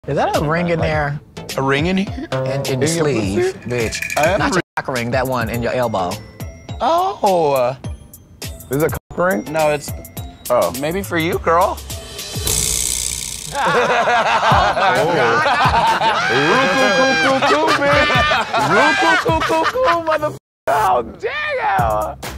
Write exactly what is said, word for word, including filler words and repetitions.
Is that a ring in there? A ring in here? In, in your sleeve, bitch. Not your cock ring, that one in your elbow. Oh. Uh, Is it a cock ring? no, it's Oh. maybe for you, girl. Oh my God. Cool, cool, cool, cool, man. Cool, cool, cool, cool, cool, motherfucker. Oh, damn.